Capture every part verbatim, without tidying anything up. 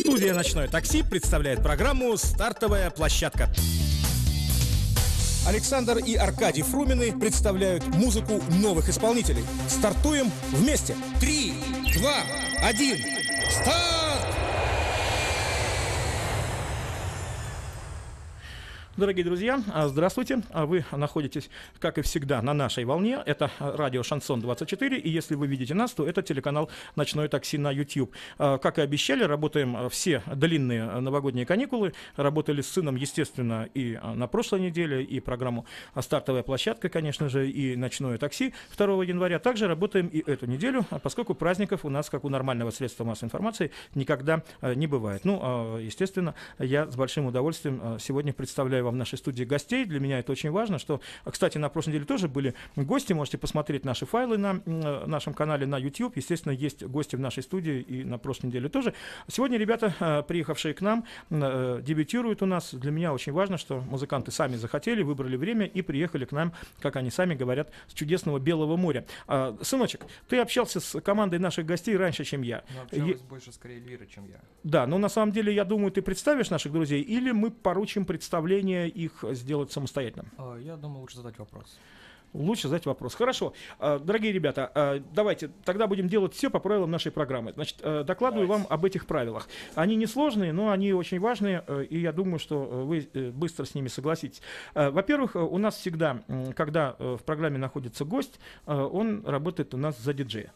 Студия «Ночное такси» представляет программу «Стартовая площадка». Александр и Аркадий Фрумины представляют музыку новых исполнителей. Стартуем вместе. Три, два, один, старт! Дорогие друзья, здравствуйте. Вы находитесь, как и всегда, на нашей волне. Это радио «Шансон двадцать четыре». И если вы видите нас, то это телеканал «Ночное такси» на YouTube. Как и обещали, работаем все длинные новогодние каникулы. Работали с сыном, естественно, и на прошлой неделе, и программу «Стартовая площадка», конечно же, и «Ночное такси» второго января. Также работаем и эту неделю, поскольку праздников у нас, как у нормального средства массовой информации, никогда не бывает. Ну, естественно, я с большим удовольствием сегодня представляю вам в нашей студии гостей. Для меня это очень важно, что, кстати, на прошлой неделе тоже были гости, можете посмотреть наши файлы на нашем канале на YouTube, естественно, есть гости в нашей студии и на прошлой неделе тоже. Сегодня ребята, приехавшие к нам, дебютируют у нас. Для меня очень важно, что музыканты сами захотели, выбрали время и приехали к нам, как они сами говорят, с чудесного Белого моря. Сыночек, ты общался с командой наших гостей раньше, чем я. Но общалась е... больше, скорее, Эльвира, чем я. Да, но на самом деле, я думаю, ты представишь наших друзей, или мы поручим представление их сделать самостоятельно? Я думаю, лучше задать вопрос. Лучше задать вопрос. Хорошо. Дорогие ребята, давайте тогда будем делать все по правилам нашей программы. Значит, докладываю давайте. вам об этих правилах. Они несложные, но они очень важные, и я думаю, что вы быстро с ними согласитесь. Во-первых, у нас всегда, когда в программе находится гость, он работает у нас за диджея.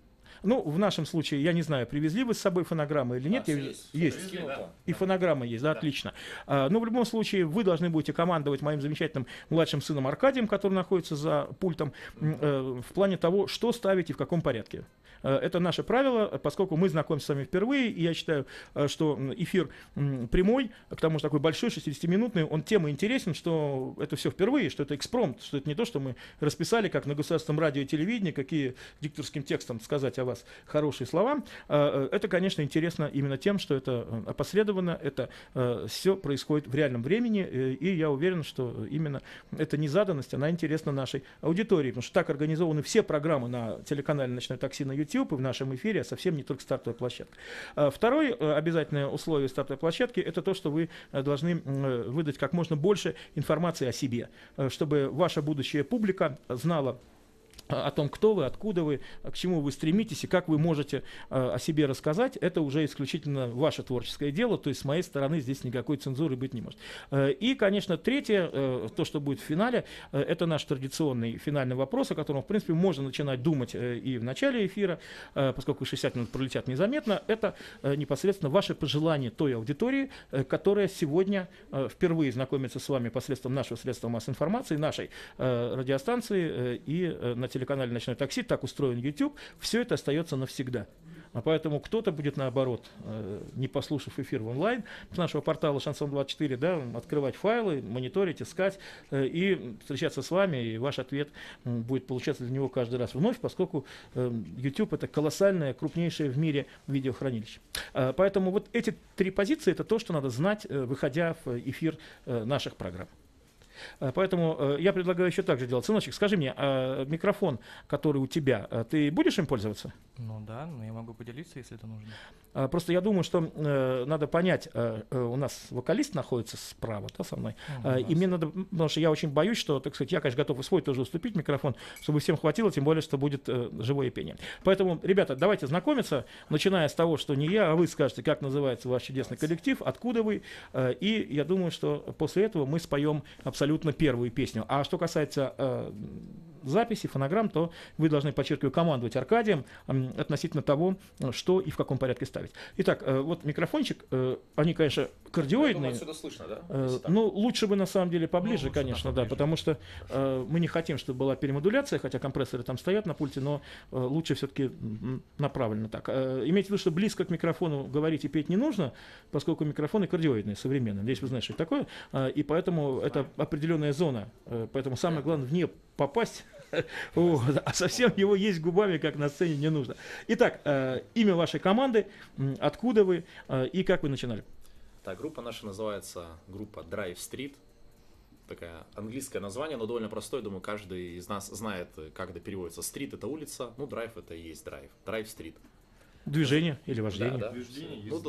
Ну, в нашем случае, я не знаю, привезли вы с собой фонограммы или нет. А, я... есть. Есть. Привезли, да. И фонограмма есть, да, да. Отлично. А, но в любом случае, вы должны будете командовать моим замечательным младшим сыном Аркадием, который находится за пультом, э, в плане того, что ставить и в каком порядке. Это наше правило, поскольку мы знакомимся с вами впервые, и я считаю, что эфир прямой, к тому же такой большой, шестидесятиминутный, он тем и интересен, что это все впервые, что это экспромт, что это не то, что мы расписали, как на государственном радио и телевидении, какие дикторским текстом сказать о вас хорошие слова. Это, конечно, интересно именно тем, что это опосредованно, это все происходит в реальном времени, и я уверен, что именно эта незаданность, она интересна нашей аудитории, потому что так организованы все программы на телеканале «Ночное такси» на YouTube, и в нашем эфире, а совсем не только стартовая площадка. Второе обязательное условие стартовой площадки — это то, что вы должны выдать как можно больше информации о себе, чтобы ваша будущая публика знала о том, кто вы, откуда вы, к чему вы стремитесь и как вы можете э, о себе рассказать. Это уже исключительно ваше творческое дело, то есть с моей стороны здесь никакой цензуры быть не может. Э, и, конечно, третье, э, то, что будет в финале, э, это наш традиционный финальный вопрос, о котором, в принципе, можно начинать думать э, и в начале эфира, э, поскольку шестьдесят минут пролетят незаметно. Это э, непосредственно ваше пожелание той аудитории, э, которая сегодня э, впервые знакомится с вами посредством нашего средства массовой информации, нашей э, радиостанции э, и э, на телеканале «Ночное такси», так устроен YouTube, все это остается навсегда. А поэтому кто-то будет, наоборот, не послушав эфир в онлайн с нашего портала «Шансон двадцать четыре», да, открывать файлы, мониторить, искать и встречаться с вами, и ваш ответ будет получаться для него каждый раз вновь, поскольку YouTube — это колоссальное, крупнейшее в мире видеохранилище. Поэтому вот эти три позиции — это то, что надо знать, выходя в эфир наших программ. Поэтому я предлагаю еще так же делать. Сыночек, скажи мне, а микрофон, который у тебя, ты будешь им пользоваться? Ну да, но я могу поделиться, если это нужно. Просто я думаю, что э, надо понять, э, у нас вокалист находится справа, да, со мной, э, и мне надо, потому что я очень боюсь, что, так сказать, я, конечно, готов и свой тоже уступить микрофон, чтобы всем хватило, тем более, что будет э, живое пение. Поэтому, ребята, давайте знакомиться, начиная с того, что не я, а вы скажете, как называется ваш чудесный коллектив, откуда вы, э, и я думаю, что после этого мы споем абсолютно первую песню. А что касается э, записи, фонограмм, то вы должны, подчеркиваю, командовать Аркадием э, относительно того, что и в каком порядке ставить. Итак, э, вот микрофончик, э, они, конечно, кардиоидные. Отсюда слышно, да? Э, ну, лучше бы на самом деле поближе, ну, конечно, да, поближе. Потому что э, мы не хотим, чтобы была перемодуляция, хотя компрессоры там стоят на пульте, но э, лучше все-таки направленно так. Э, имейте в виду, что близко к микрофону говорить и петь не нужно, поскольку микрофоны кардиоидные, современные. Здесь вы знаете, что это такое, э, и поэтому это определенная зона. Э, поэтому самое главное в нее попасть, а совсем его есть губами, как на сцене, не нужно. Итак, э, имя вашей команды, откуда вы э, и как вы начинали? Так, группа наша называется группа Drive Street. Такое английское название, но довольно простое. Думаю, каждый из нас знает, как это переводится. Street — это улица, ну, Drive — это и есть Drive. Drive Street. Движение или вождение? Да, да. Движение, Ну, езда.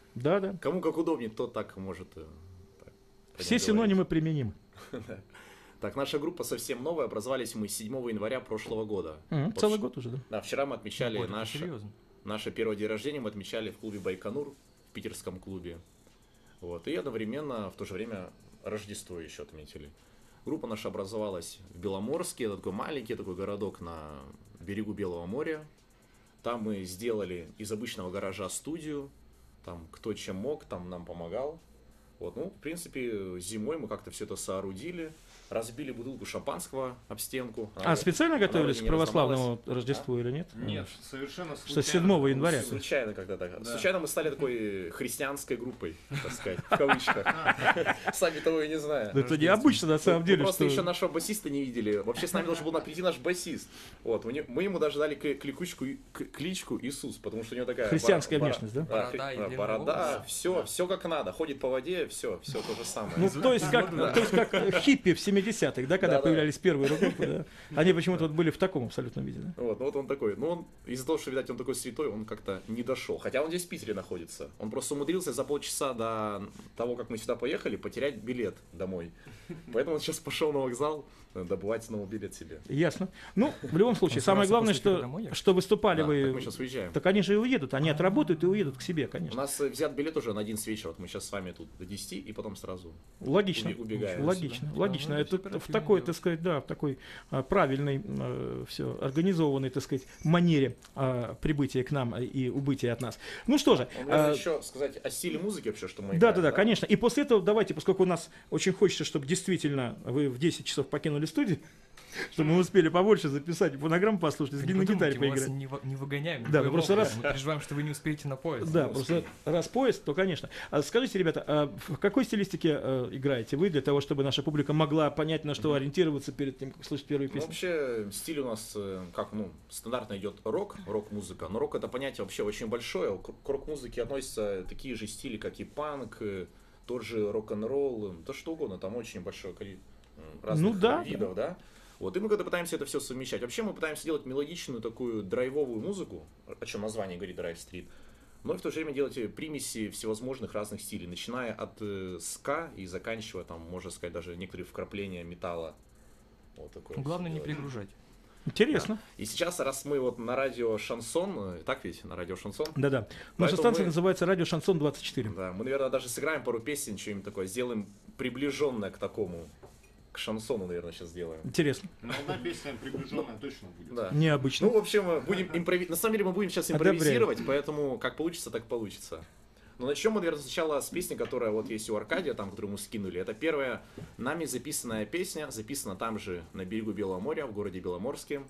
Да, да. Кому как удобнее, тот так может. э, так, по Все ним синонимы применимы. говорить. Так, наша группа совсем новая. Образовались мы седьмого января прошлого года. Мгм, Вот Целый вч- год уже, да. Да, вчера мы отмечали Ого, это наш, серьезно. наше первый день рождения. Мы отмечали в клубе Байконур, в питерском клубе. Вот. И одновременно в то же время Рождество еще отметили. Группа наша образовалась в Беломорске. Это такой маленький такой городок на берегу Белого моря. Там мы сделали из обычного гаража студию. Там кто чем мог, там нам помогал. Вот, ну, в принципе, зимой мы как-то все это соорудили. Разбили бутылку шампанского об стенку. А Она- специально она готовились вроде к не православному разломалась. Рождеству или нет? Нет, совершенно Что случайно. седьмого января. Случайно когда-то. Да. Случайно мы стали такой христианской группой, так сказать, в кавычках. Сами того и не зная. Да это необычно на самом Мы деле, просто что... еще нашего басиста не видели. Вообще с нами должен был прийти наш басист. Вот, мы не- мы ему даже дали к- кликучку, к- кличку Иисус, потому что у него такая... Христианская бора- внешность, да? бора- Борода и хри- длинные Борода, волосы. все, все как надо. Ходит по воде, все, все то же самое. Ну, то есть, как, то есть как хиппи в семидесятых, да, когда Да-да. появлялись первые рок-группы, да? Они почему-то вот были в таком абсолютном виде, да? Вот, ну вот он такой, ну он из-за того, что, видать, он такой святой, он как-то не дошел. Хотя он здесь в Питере находится. Он просто умудрился за полчаса до того, как мы сюда поехали, потерять билет домой. Поэтому он сейчас пошел на вокзал э, добывать снова билет себе. Ясно. Ну, в любом случае, Он самое собрался главное, после эфира что, домой ехать? что выступали Да, так мы вы... сейчас уезжаем. Так они же и уедут, они отработают и уедут к себе, У конечно. нас э, взят билет уже на одиннадцать вечера. Вот мы сейчас с вами тут до десяти и потом сразу Логично. уби- убегаем. Логично, Да, логично. ну, Это супер в такой, оперативно так сказать, да, в такой а, правильной, все организованной, так сказать, манере а, прибытия к нам и убытия от нас. Ну что же, Ну, наверное, а, еще сказать о стиле музыки вообще, что мы да, играем, да, да, конечно. И после этого давайте, поскольку у нас очень хочется, чтобы действительно вы в десять часов покинули студию, чтобы мы успели побольше записать, фонограмму послушать, Вы с не на гитаре подумайте, мы вас поиграть. не, вы- не выгоняем. Да, никоим ну просто образом. раз- Мы переживаем, что вы не успеете на поезд. Да, просто раз поезд, то, конечно. А скажите, ребята, а в какой стилистике э, играете вы для того, чтобы наша публика могла понять, на что ориентироваться перед тем, как слышать первые Ну, песни? вообще, стиль у нас, э, как, ну, стандартно идет рок, рок-музыка, но рок это понятие вообще очень большое. К к рок-музыке относятся такие же стили, как и панк, э, тот же рок-н-ролл, э, да что угодно, там очень большое количество разных Ну да, видов, да. Вот, и мы когда пытаемся это все совмещать. Вообще мы пытаемся делать мелодичную такую драйвовую музыку, о чем название говорит Drive Street, но и в то же время делать э, примеси всевозможных разных стилей, начиная от э, ска и заканчивая, там, можно сказать, даже некоторые вкрапления металла. Вот такое вот Главное не делать. перегружать. Интересно. И сейчас, раз мы вот на радио Шансон, э, так ведь, на радио Шансон, Да-да. Наша Поэтому станция мы- называется «Радио Шансон двадцать четыре». да, мы, наверное, даже сыграем пару песен, что-нибудь такое, сделаем приближенное к такому, к шансону, наверное, сейчас сделаем. Интересно. Но одна песня приближенная точно будет. Да. Необычно. Ну, в общем, мы будем импрови... на самом деле мы будем сейчас Одобряю. импровизировать, поэтому как получится, так получится. Но начнем мы, наверное, сначала с песни, которая вот есть у Аркадия, там, которую мы скинули. Это первая нами записанная песня, записана там же, на берегу Белого моря, в городе Беломорске.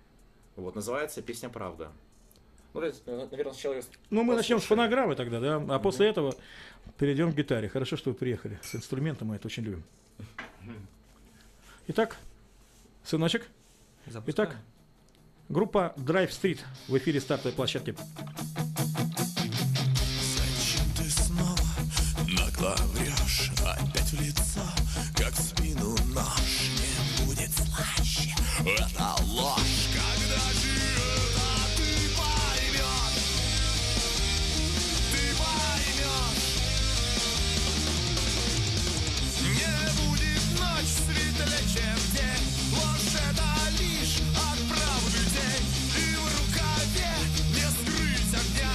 Вот, называется песня «Правда». Ну, наверное, сначала её Ну, мы начнем с послушаем. фонограммы тогда, да, а после этого перейдем к гитаре. Хорошо, что вы приехали с инструментом, мы это очень любим. Итак, сыночек, Запускаем. итак, группа Drive Street в эфире стартовой площадки. Зачем ты снова нагло врешь опять в лицо, как в спину нож? Не будет слаще эта ложь, когда же это ты поймешь, ты поймешь. Не будет ночь светлее, чем день, ложь это лишь от правды тень, и в рукаве не скрыть огня.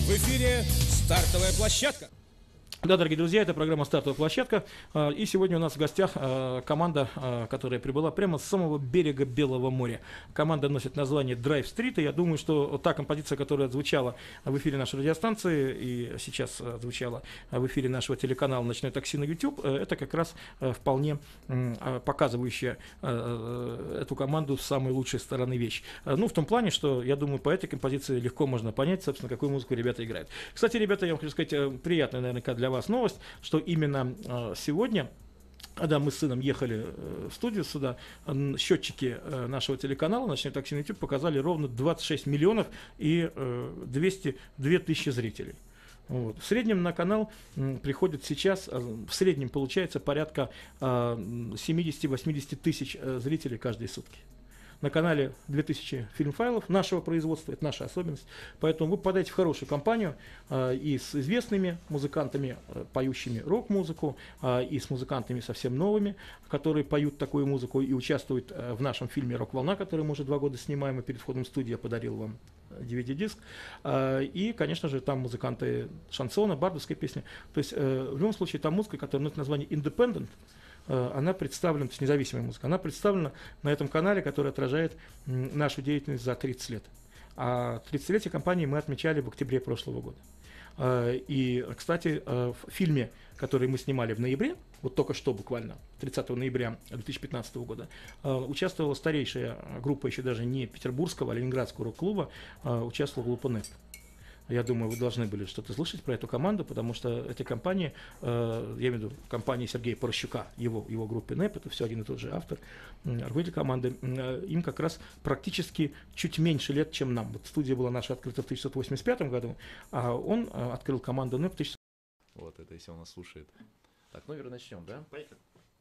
В эфире стартовая площадка. Да, дорогие друзья, это программа «Стартовая площадка». И сегодня у нас в гостях команда, которая прибыла прямо с самого берега Белого моря. Команда носит название Drive Street. И я думаю, что та композиция, которая звучала в эфире нашей радиостанции и сейчас звучала в эфире нашего телеканала «Ночное такси» на YouTube, это как раз вполне показывающая эту команду с самой лучшей стороны вещь. Ну, в том плане, что, я думаю, по этой композиции легко можно понять, собственно, какую музыку ребята играют. Кстати, ребята, я вам хочу сказать, приятная, наверняка, для вас новость, что именно э, сегодня, когда мы с сыном ехали э, в студию сюда, э, счетчики э, нашего телеканала «Ночной такси» на YouTube показали ровно двадцать шесть миллионов и э, двести две тысячи зрителей. Вот. В среднем на канал м, приходит сейчас, э, в среднем получается порядка э, семьдесят-восемьдесят тысяч э, зрителей каждые сутки. На канале две тысячи фильмфайлов нашего производства, это наша особенность. Поэтому вы попадаете в хорошую компанию э, и с известными музыкантами, э, поющими рок-музыку, э, и с музыкантами совсем новыми, которые поют такую музыку и участвуют э, в нашем фильме «Рок-волна», который мы уже два года снимаем, и перед входом в студию я подарил вам ди ви ди-диск. Э, и, конечно же, там музыканты шансона, бардовской песни. То есть, э, в любом случае, там музыка, которая носит название «Independent», она представлена, то есть независимая музыка, она представлена на этом канале, который отражает нашу деятельность за тридцать лет. А тридцатилетие компании мы отмечали в октябре прошлого года. И, кстати, в фильме, который мы снимали в ноябре, вот только что буквально, тридцатого ноября две тысячи пятнадцатого года, участвовала старейшая группа, еще даже не петербургского, а ленинградского рок-клуба, участвовала группа нэп. Я думаю, вы должны были что-то слышать про эту команду, потому что эти компании, э, я имею в виду компании Сергея Порощука, его, его группе нэп, это все один и тот же автор, руководитель команды, э, им как раз практически чуть меньше лет, чем нам. Вот студия была наша открыта в тысяча девятьсот восемьдесят пятом году, а он э, открыл команду нэп в тысяча девятьсот... Вот это если он нас слушает. Так, ну, наверное, начнем, да? Поехали.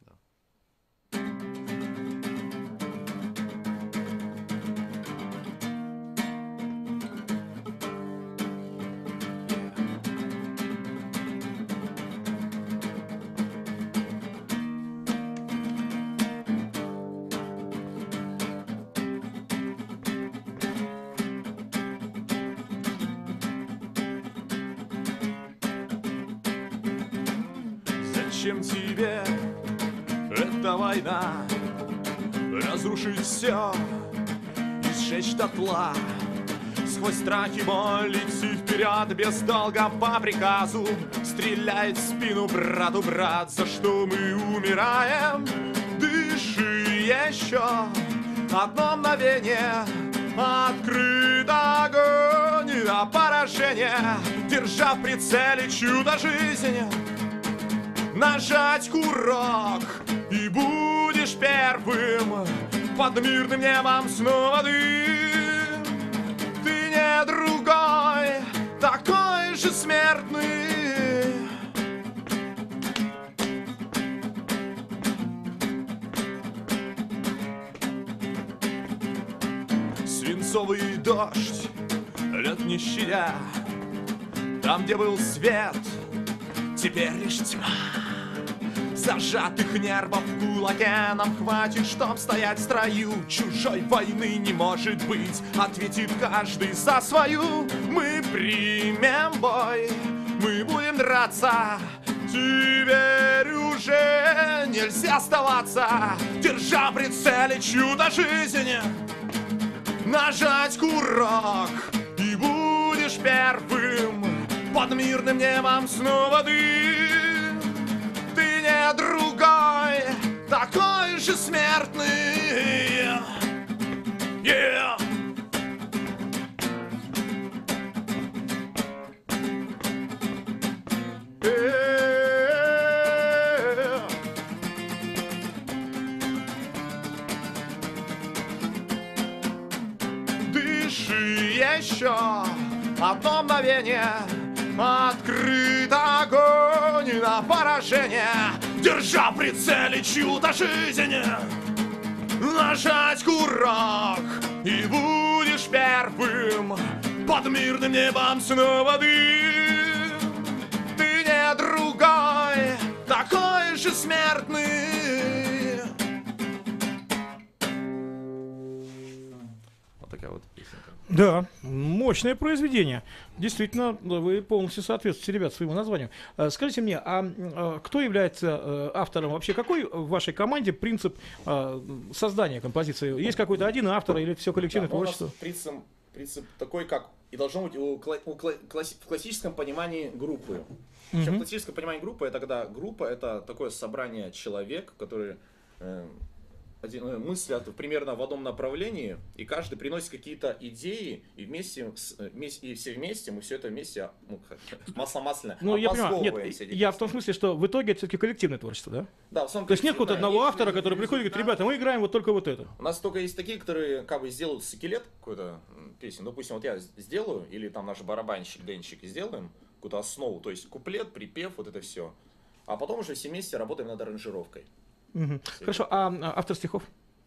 Зачем тебе эта война? Разрушить все и сжечь дотла. Сквозь страх и боль идти вперед без долга по приказу. Стреляет в спину брату брат, за что мы умираем. Дыши еще одно мгновение, открыт огонь на поражение. Держа в прицеле чудо жизни, нажать курок, и будешь первым. Под мирным небом снова ты. Ты не другой, такой же смертный. Свинцовый дождь, лед не щадя. Там, где был свет, теперь лишь тьма. Зажатых нервов в кулаке нам хватит, чтоб стоять в строю. Чужой войны не может быть, ответит каждый за свою. Мы примем бой, мы будем драться. Теперь уже нельзя оставаться. Держа в прицеле чудо жизни, нажать курок, и будешь первым. Под мирным небом снова ты. Ты не другой, такой же смертный. Yeah. Yeah. Дыши еще одно мгновение, открыт огонь на поражение. Держа в прицеле чудо жизни, нажать курок, и будешь первым. Под мирным небом снова ты. Ты не другой, такой же смертный. Вот такая вот песенка. Да, мощное произведение. Действительно, вы полностью соответствуете, ребят, своему названию. А, Скажите мне, а а, кто является э, автором? Вообще, какой в вашей команде принцип а, создания композиции? Есть какой-то один автор или все коллективное Да, но у нас творчество? принцип, принцип такой, как и должно быть у, кла- у кла- класс- в классическом понимании группы. Причем Мгм. в классическом понимании группы, это когда группа это такое собрание человек, которые э, один- э, мыслят примерно в одном направлении, и каждый приносит какие-то идеи, и вместе, с- э, вместе и все вместе, мы все это вместе, ну, масло масляное, Ну, я понимаю, нет, обосновываем все эти я в песни. том смысле, что в итоге это все-таки коллективное творчество, да? Да, в основном То есть нет какого-то коллективное. одного автора, который приходит и говорит, ребята, мы играем вот только вот это. У нас только есть такие, которые как бы сделают скелет какой-то м, песни. Допустим, вот я с- сделаю, или там наш барабанщик, денщик сделаем какую-то основу, то есть куплет, припев, вот это все. А потом уже все вместе работаем над аранжировкой. Мгм. Хорошо, а а автор стихов?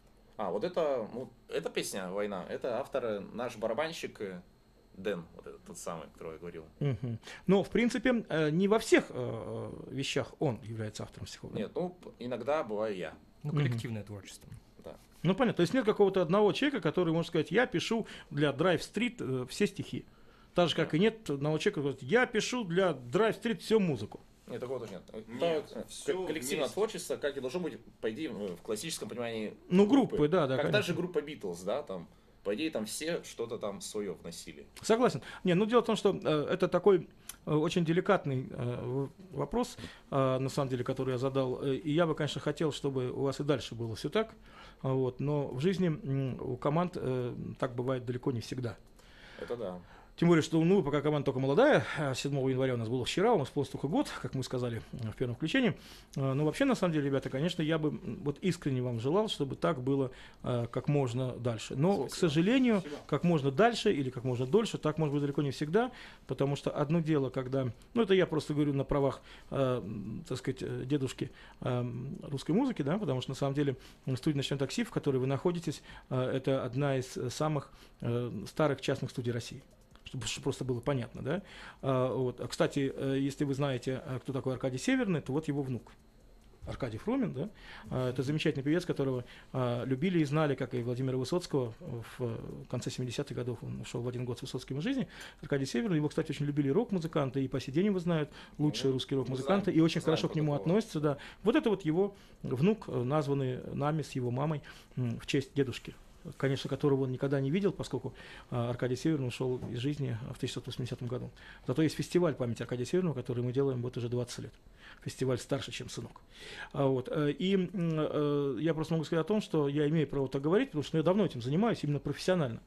А, вот это, ну, эта песня «Война», это автор э, наш барабанщик э, Дэн, вот этот тот самый, который я говорил. Мгм. Но, в принципе, э, не во всех э, вещах он является автором стихов. да? Нет, ну, п- иногда бываю я. Ну, коллективное творчество. Да. Ну, понятно. То есть нет какого-то одного человека, который может сказать, я пишу для Drive Street э, все стихи. Так же, как и нет одного человека, который говорит, я пишу для Drive Street всю музыку. Нет, такого тоже нет. Нет, Это, э, всё к- коллективное вместе. творчество, как и должно быть, по идее, в в классическом понимании Ну, группы, да, да, Как конечно. даже группа Битлз, да, там, по идее, там все что-то там свое вносили. Согласен. Не, ну дело в том, что э, это такой э, очень деликатный э, в- вопрос, э, на самом деле, который я задал. Э, И я бы, конечно, хотел, чтобы у вас и дальше было все так. А Вот, но в жизни м, у команд э, так бывает далеко не всегда. Это да. Тем более, что ну, пока команда только молодая, а седьмого января у нас было вчера, у нас исполнился только год, как мы сказали э, в первом включении. Э, Но вообще, на самом деле, ребята, конечно, я бы м, вот искренне вам желал, чтобы так было э, как можно дальше. Но, к сожалению, как можно дальше или как можно дольше, так может быть далеко не всегда, потому что одно дело, когда, ну это я просто говорю на правах, э, м, так сказать, э, дедушки э, русской музыки, да, потому что на самом деле м, студия «Ночной такси», в которой вы находитесь, э, это одна из э, самых э, старых частных студий России. Чтобы чтобы просто было понятно, да. А, вот. А, кстати, э, если вы знаете, э, кто такой Аркадий Северный, то вот его внук. Аркадий Фрумин, да, А, это замечательный певец, которого а, любили и знали, как и Владимира Высоцкого. В э, конце семидесятых годов он ушел в один год с Высоцким из жизни. Аркадий Северный, его, кстати, очень любили рок-музыканты, и по сей день его знают, лучшие Ну, русские мы рок-музыканты, знаем, и очень знаем хорошо про к нему такого. относятся, да. Вот это вот его внук, э, названный нами с его мамой м, в честь дедушки, конечно, которого он никогда не видел, поскольку а, Аркадий Северный ушел из жизни в тысяча девятьсот восьмидесятом году. Зато есть фестиваль памяти Аркадия Северного, который мы делаем вот уже двадцать лет. Фестиваль «Старше, чем сынок». А, вот, э, и м, э, я просто могу сказать о том, что я имею право так говорить, потому что я давно этим занимаюсь, именно профессионально.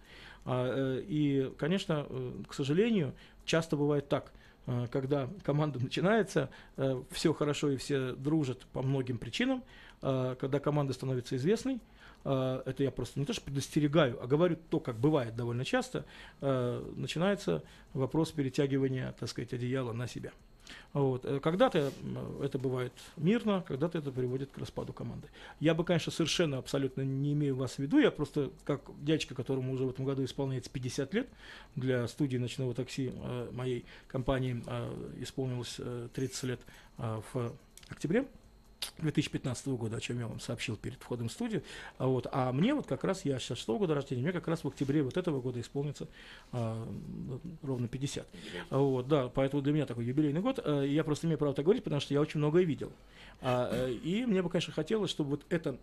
А, э, и, конечно, э, к сожалению, часто бывает так, э, когда команда начинается, все хорошо и все дружат по многим причинам, э, когда команда становится известной, э, это я просто не то что предостерегаю, а говорю то, как бывает довольно часто, э, начинается вопрос перетягивания, так сказать, одеяла на себя. Вот. Э, Когда-то э, это бывает мирно, когда-то это приводит к распаду команды. Я бы, конечно, совершенно абсолютно не имею вас в виду, я просто, как дядечка, которому уже в этом году исполняется пятьдесят лет, для студии «Ночного такси» э, моей компании э, исполнилось э, тридцать лет э, в октябре две тысячи пятнадцатого года, о чем я вам сообщил перед входом в студию. А, вот, а мне вот как раз, я шестьдесят шестого года рождения, мне как раз в октябре вот этого года исполнится а, ровно пятьдесят. А, вот, да, поэтому для меня такой юбилейный год. А, я просто имею право так говорить, потому что я очень многое видел. А, а, и мне бы, конечно, хотелось, чтобы вот эта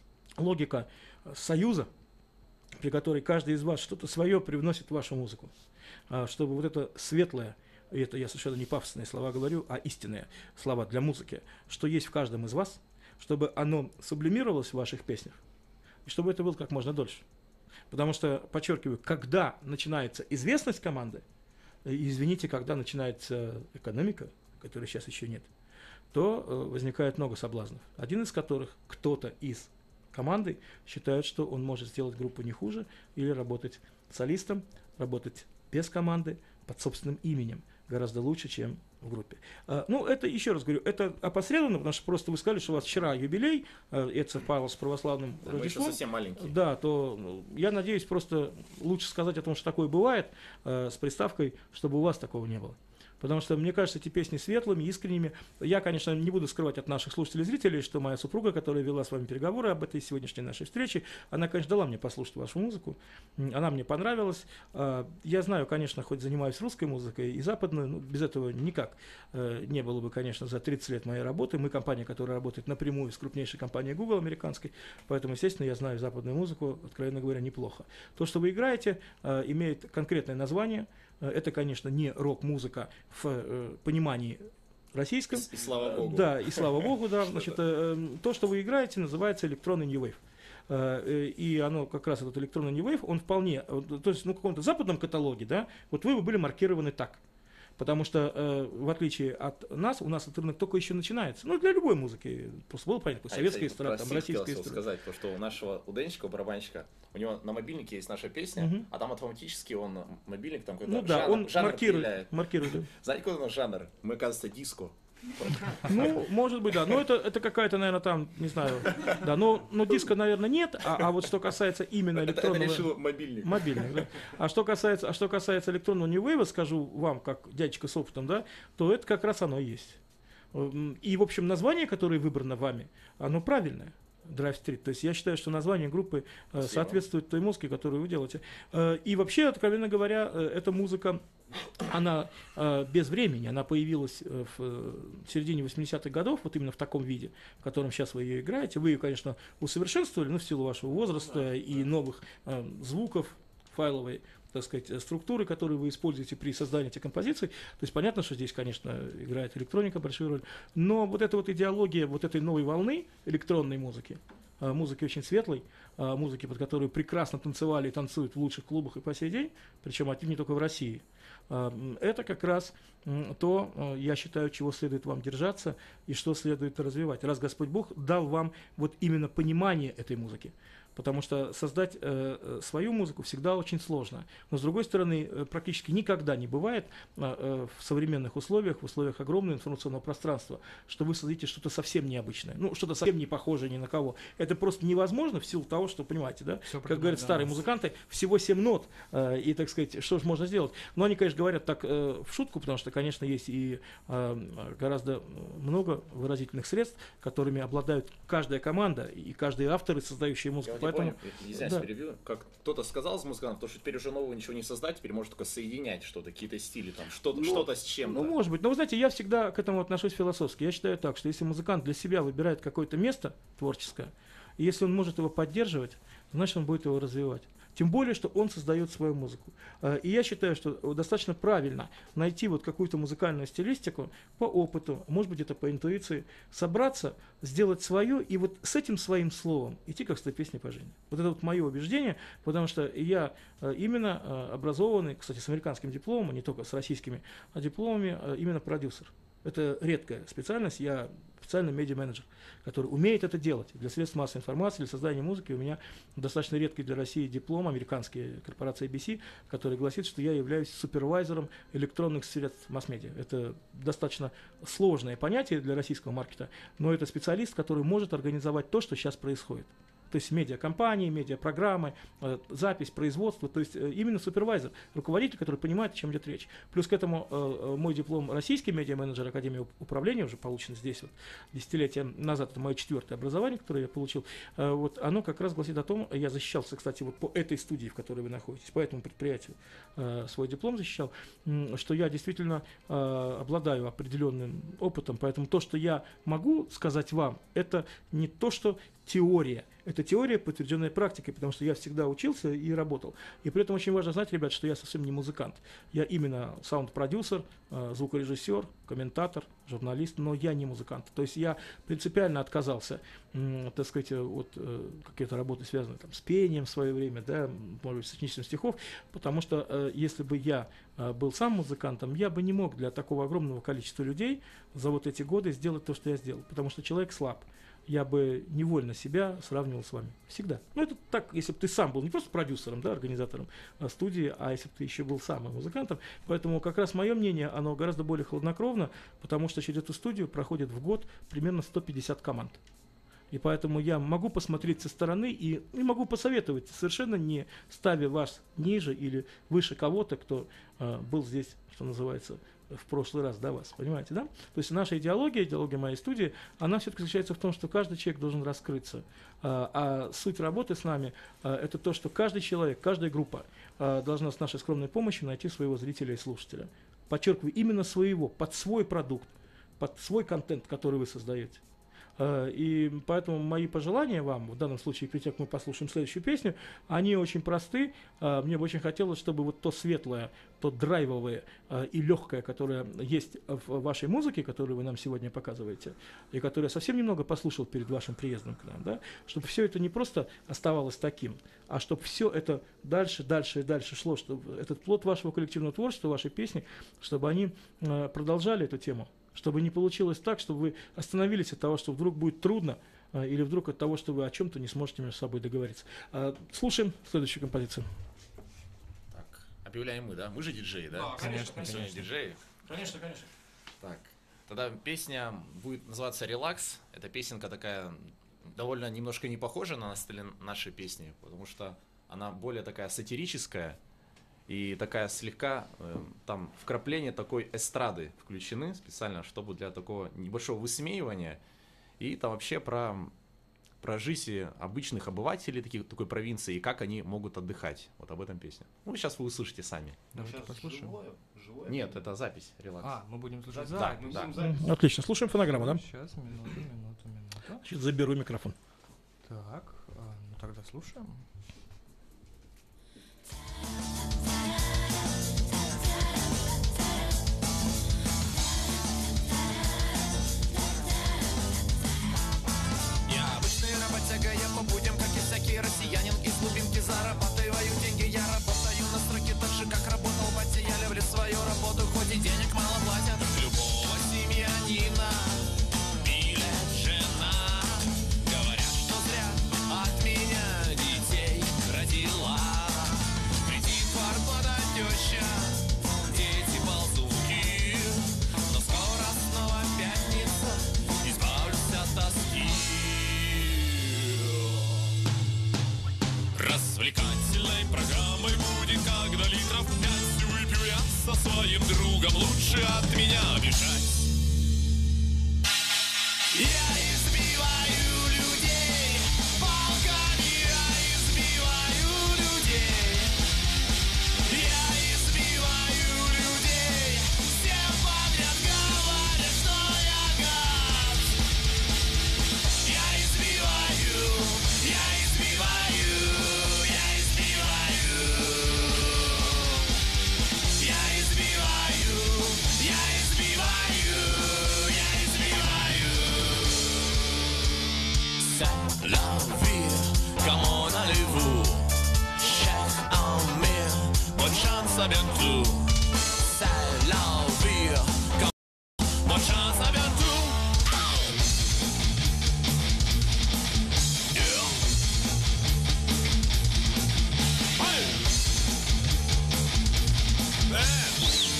логика союза, при которой каждый из вас что-то свое привносит в вашу музыку, а, чтобы вот это светлое, и это я совершенно не пафосные слова говорю, а истинные слова для музыки, что есть в каждом из вас, чтобы оно сублимировалось в ваших песнях, и чтобы это было как можно дольше. Потому что, подчеркиваю, когда начинается известность команды, и, извините, когда начинается экономика, которой сейчас еще нет, то э, возникает много соблазнов. Один из которых кто-то из команды считает, что он может сделать группу не хуже, или работать солистом, работать без команды, под собственным именем, гораздо лучше, чем в группе. А, ну, это, еще раз говорю, это опосредованно, потому что просто вы сказали, что у вас вчера юбилей, а, это совпало с православным Да, мы еще Рождеством. совсем маленькие. Да, то ну, я надеюсь, просто лучше сказать о том, что такое бывает, а, с приставкой, чтобы у вас такого не было. Потому что, мне кажется, эти песни светлыми, искренними. Я, конечно, не буду скрывать от наших слушателей и зрителей, что моя супруга, которая вела с вами переговоры об этой сегодняшней нашей встрече, она, конечно, дала мне послушать вашу музыку. Она мне понравилась. Я знаю, конечно, хоть занимаюсь русской музыкой и западной, но без этого никак не было бы, конечно, за тридцать лет моей работы. Мы компания, которая работает напрямую с крупнейшей компанией Google американской, поэтому, естественно, я знаю западную музыку, откровенно говоря, неплохо. То, что вы играете, имеет конкретное название. Это, конечно, не рок-музыка в э, понимании российском. И слава богу. Да, и слава богу, да. Значит, э, то, что вы играете, называется электронный New Wave. Э, и оно как раз, этот электронный New Wave, он вполне, то есть, ну, в каком-то западном каталоге, да, вот вы бы были маркированы так. Потому что, э, в отличие от нас, у нас интернет только еще начинается. Ну, для любой музыки. Просто было понятно, советская эстрада, там, российская эстрада. Сказать, то, что у нашего, у Денчика, у барабанщика, у него на мобильнике есть наша песня, угу. а там автоматически он, мобильник, там какой-то ну, жанр, да, он жанр маркирует, маркирует. Знаете, какой у нас жанр? Мы, оказывается, диско. Ну, может быть, да. Но это, это какая-то, наверное, там, не знаю. Да, но, но диска, наверное, нет. А, а вот что касается именно электронного... Это, это решил мобильник. Мобильник, да. А что касается, а что касается электронного New Wave, скажу вам, как дядечка с опытом, да, то это как раз оно и есть. И, в общем, название, которое выбрано вами, оно правильное. Drive Street. То есть я считаю, что название группы э, соответствует той музыке, которую вы делаете. Э, и вообще, откровенно говоря, э, эта музыка, она э, без времени, она появилась э, в э, середине восьмидесятых годов, вот именно в таком виде, в котором сейчас вы ее играете. Вы ее, конечно, усовершенствовали, ну, в силу вашего возраста да. и новых э, звуков файловой, так сказать, структуры, которые вы используете при создании этих композиций. То есть понятно, что здесь, конечно, играет электроника большую роль, но вот эта вот идеология вот этой новой волны электронной музыки, музыки очень светлой, музыки, под которую прекрасно танцевали и танцуют в лучших клубах и по сей день, причем не только в России, это как раз то, я считаю, чего следует вам держаться и что следует развивать, раз Господь Бог дал вам вот именно понимание этой музыки. Потому что создать э, свою музыку всегда очень сложно. Но, с другой стороны, э, практически никогда не бывает э, в современных условиях, в условиях огромного информационного пространства, что вы создадите что-то совсем необычное, ну, что-то совсем не похожее ни на кого. Это просто невозможно в силу того, что, понимаете, да, Все как говорят старые да, музыканты, всего семь нот, э, и, так сказать, что же можно сделать. Но они, конечно, говорят так э, в шутку, потому что, конечно, есть и э, гораздо много выразительных средств, которыми обладают каждая команда и каждый автор, создающий музыку. Поэтому, понял, извиняюсь, да. перебью. Как кто-то сказал из музыкантов, то, что теперь уже нового ничего не создать, теперь может только соединять что-то, какие-то стили, там, что-то, ну, что-то с чем-то. Ну, может быть. Но вы знаете, я всегда к этому отношусь философски. Я считаю так, что если музыкант для себя выбирает какое-то место творческое, и если он может его поддерживать, значит, он будет его развивать. Тем более, что он создает свою музыку. И я считаю, что достаточно правильно найти вот какую-то музыкальную стилистику по опыту, может быть, это по интуиции, собраться, сделать свое, и вот с этим своим словом идти как с той песней по жизни. Вот это вот мое убеждение, потому что я именно образованный, кстати, с американским дипломом, не только с российскими дипломами, именно продюсер. Это редкая специальность, я специальный медиа-менеджер, который умеет это делать. Для средств массовой информации, для создания музыки у меня достаточно редкий для России диплом, американская корпорация эй би си, который гласит, что я являюсь супервайзером электронных средств масс-медиа. Это достаточно сложное понятие для российского маркета, но это специалист, который может организовать то, что сейчас происходит. То есть медиакомпании, медиапрограммы, э, запись, производство, то есть э, именно супервайзер, руководитель, который понимает, о чем идет речь. Плюс к этому э, мой диплом российский медиа-менеджер Академии управления, уже получен здесь вот десятилетия назад, это мое четвертое образование, которое я получил, э, вот оно как раз гласит о том, я защищался, кстати, вот по этой студии, в которой вы находитесь, по этому предприятию э, свой диплом защищал, э, что я действительно э, обладаю определенным опытом, поэтому то, что я могу сказать вам, это не то, что теория. Это теория, подтвержденная практикой, потому что я всегда учился и работал. И при этом очень важно знать, ребят, что я совсем не музыкант. Я именно саунд-продюсер, звукорежиссер, комментатор, журналист, но я не музыкант. То есть я принципиально отказался, так сказать, от какой-то работы, связанной там, с пением в свое время, да, может быть, с сочинительством стихов, потому что если бы я был сам музыкантом, я бы не мог для такого огромного количества людей за вот эти годы сделать то, что я сделал, потому что человек слаб. Я бы невольно себя сравнивал с вами. Всегда. Ну, это так, если бы ты сам был не просто продюсером, да, организатором а, студии, а если бы ты еще был сам музыкантом. Поэтому как раз мое мнение, оно гораздо более хладнокровно, потому что через эту студию проходит в год примерно сто пятьдесят команд. И поэтому я могу посмотреть со стороны и, и могу посоветовать, совершенно не ставя вас ниже или выше кого-то, кто э, был здесь, что называется, в прошлый раз до вас, понимаете, да? То есть наша идеология, идеология моей студии, она все-таки заключается в том, что каждый человек должен раскрыться. А, а суть работы с нами а, это то, что каждый человек, каждая группа а, должна с нашей скромной помощью найти своего зрителя и слушателя. Подчеркиваю, именно своего, под свой продукт, под свой контент, который вы создаете. И поэтому мои пожелания вам, в данном случае, перед тем, как мы послушаем следующую песню, они очень просты. Мне бы очень хотелось, чтобы вот то светлое, то драйвовое и легкое, которое есть в вашей музыке, которую вы нам сегодня показываете, и которую я совсем немного послушал перед вашим приездом к нам, да, чтобы все это не просто оставалось таким, а чтобы все это дальше, дальше и дальше шло, чтобы этот плод вашего коллективного творчества, вашей песни, чтобы они продолжали эту тему. Чтобы не получилось так, чтобы вы остановились от того, что вдруг будет трудно, а, или вдруг от того, что вы о чем-то не сможете между собой договориться. А, слушаем следующую композицию. Так, объявляем мы, да? Мы же диджеи, да? Да, конечно, Мы сегодня конечно. диджеи. Конечно, конечно. Так, тогда песня будет называться «Релакс». Это песенка такая довольно немножко не похожа на остальные наши песни, потому что она более такая сатирическая. И такая слегка, э, там, вкрапление такой эстрады включены специально, чтобы для такого небольшого высмеивания. И там вообще про, про жизнь обычных обывателей таких, такой провинции и как они могут отдыхать. Вот об этом песня. Ну, сейчас вы услышите сами. Давайте Сейчас послушаем. живое, живое. Нет, это запись, релакс. А, мы будем слушать Да, запись. мы да. будем запись. Отлично, слушаем фонограмму, да? Сейчас, минуту, минуту, минуту. Сейчас заберу микрофон. Так, а, ну тогда слушаем. Я обычный работяга, я по будням, как и всякий россиянин. Из глубинки зарабатываю деньги, я работаю на строке так же, как работал батя. Я люблю свою работу, хоть и денег мало платят. Любого семьянина билет жена. Говорят, что зря от меня детей родила. Кредит, квартплата, теща, дети, ползунки. Но скоро снова пятница, избавлюсь от тоски. Развлекательной программой будет, когда литров пять выпью я со своим другом. Лучше от меня бежать. Я избиваю людей палками, я избиваю людей. Я избиваю людей, всем подряд говорят, что я гад. Я избиваю, я избиваю, я избиваю. Я избиваю, я избиваю, я избиваю. C'est la vie, comme on a les vous. Chaque ami, bonne chance à bientôt. C'est la vie, comme bonne chance à bientôt. Yeah. Hey. Hey.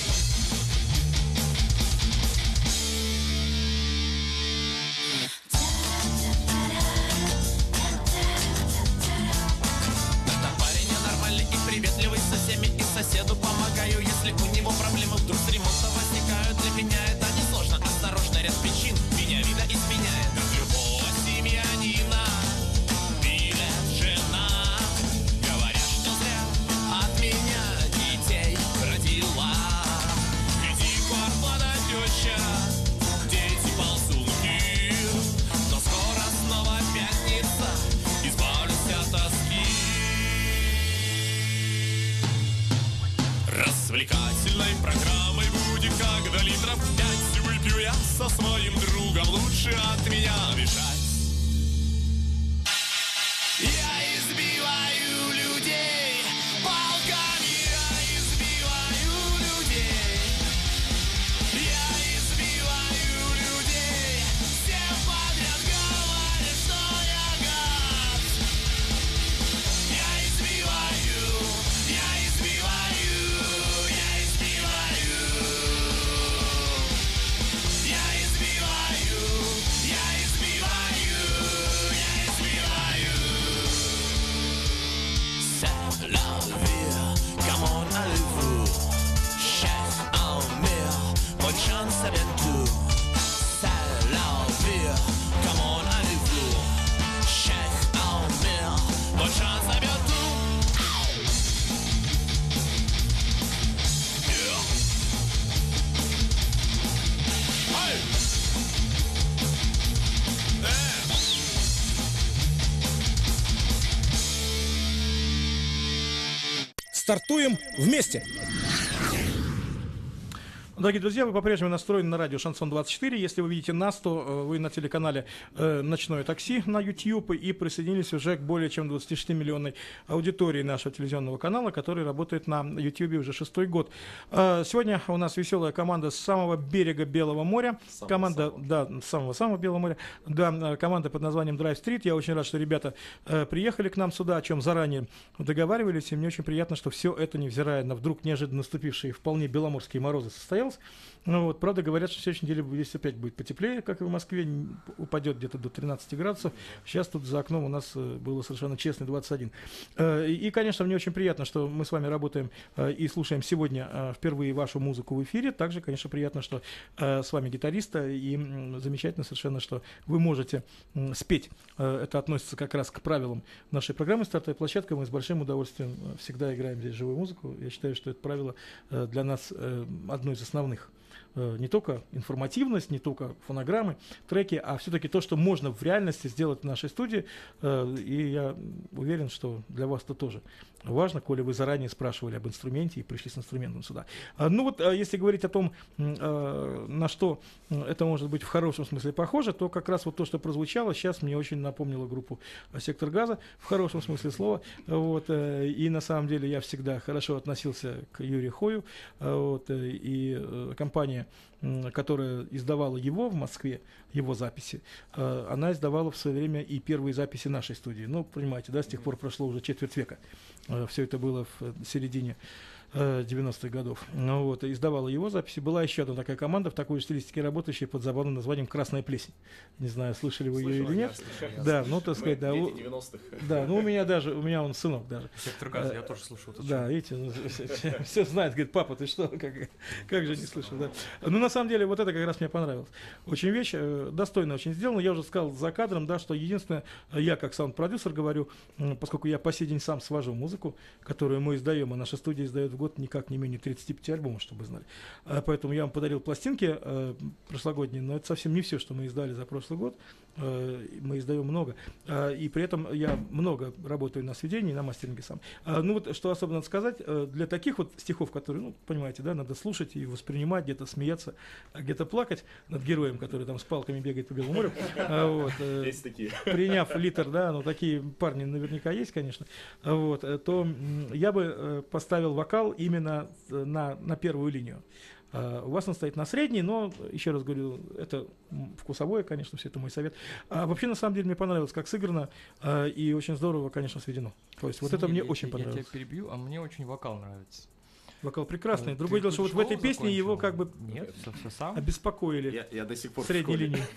Это парень нормальный и приветливый со всеми, и соседу помогаю, если у него проблемы вдруг с ремонтом возникают. Для меня это несложно, осторожно, ряд причин меня вида изменяет. Как любого семьянина билет жена. Говорят, что зря от меня детей родила. Кредит, квартплата, теща, дети, ползунки. Но скоро снова пятница, избавлюсь от тоски. Развлекательной программой будет, когда литров пять выпью я со своим другом. Лучше от меня бежать. Я избиваю людей палками, я избиваю людей. Я избиваю людей, всем подряд говорят, что я гад. Я избиваю, я избиваю, я избиваю. Я избиваю, я избиваю, Стартуем вместе! Дорогие друзья, вы по-прежнему настроены на радио Шансон двадцать четыре. Если вы видите нас, то вы на телеканале э, «Ночное такси» на YouTube и присоединились уже к более чем двадцатишестимиллионной аудитории нашего телевизионного канала, который работает на YouTube уже шестой год. Э, сегодня у нас веселая команда с самого берега Белого моря. Самого команда, самого. да, самого-самого Белого моря. Да, команда под названием Drive Street. Я очень рад, что ребята э, приехали к нам сюда, о чем заранее договаривались. И мне очень приятно, что все это, невзирая на вдруг неожиданно наступившие вполне беломорские морозы, состоялось. Ну, вот, правда, говорят, что в следующей неделе здесь опять будет потеплее, как и в Москве, упадет где-то до тринадцати градусов. Сейчас тут за окном у нас было совершенно честно двадцать один. И, и, конечно, мне очень приятно, что мы с вами работаем и слушаем сегодня впервые вашу музыку в эфире. Также, конечно, приятно, что с вами гитариста, и замечательно совершенно, что вы можете спеть. Это относится как раз к правилам нашей программы «Стартовая площадка». Мы с большим удовольствием всегда играем здесь живую музыку. Я считаю, что это правило для нас одно из основных. Не только информативность, не только фонограммы, треки, а все-таки то, что можно в реальности сделать в нашей студии. И я уверен, что для вас это тоже важно, коли вы заранее спрашивали об инструменте и пришли с инструментом сюда. Ну вот, если говорить о том, на что это может быть в хорошем смысле похоже, то как раз вот то, что прозвучало, сейчас мне очень напомнило группу «Сектор газа», в хорошем смысле слова. Вот, и на самом деле я всегда хорошо относился к Юрию Хою. Вот, и компания, которая издавала его в Москве, его записи, она издавала в свое время и первые записи нашей студии. Ну, понимаете, да, с тех пор прошло уже четверть века. Все это было в середине девяностых годов. Ну, вот, издавала его записи. Была еще одна такая команда в такой же стилистике работающая под забавным названием «Красная плесень». Не знаю, слышали вы ее или нет. слышал, я Да, слышал. ну, так сказать, да. Мы у- дети девяностых. Да, ну у меня даже, у меня он сынок даже. Сектор газа, я тоже слушал. это Да, видите, ну, все, все знают, говорит, папа, ты что, как, как же не слышал, да. Ну, на самом деле, вот это как раз мне понравилось. Очень вещь, э, достойно очень сделана. Я уже сказал за кадром, да, что единственное, я как саунд-продюсер говорю, м, поскольку я по сей день сам свожу музыку, которую мы издаем, а наша студия издает в год никак не менее тридцати пяти альбомов, чтобы вы знали. А, поэтому я вам подарил пластинки э, прошлогодние, но это совсем не все, что мы издали за прошлый год. Э, мы издаем много. А, и при этом я много работаю на сведении, на мастеринге сам. А, ну вот, что особо надо сказать, э, для таких вот стихов, которые, ну, понимаете, да, надо слушать и воспринимать, где-то смеяться, а где-то плакать над героем, который там с палками бегает по Белому морю. А, вот, э, Есть такие. приняв литр, да, ну такие парни наверняка есть, конечно, вот, э, то м, я бы э, поставил вокал именно э, на, на первую линию. А, у вас он стоит на средней, но, еще раз говорю, это м, вкусовое, конечно, все это мой совет. А вообще, на самом деле, мне понравилось, как сыграно, а, и очень здорово, конечно, сведено. То есть вот это мне Я- очень я- понравилось. Я тебя перебью, а мне очень вокал нравится. Вокал прекрасный. Э, Другое ты дело, что вот в школу этой песне его закончил? как бы Нет, все, все сам. обеспокоили Я, я до сих пор в в средней школе. линии.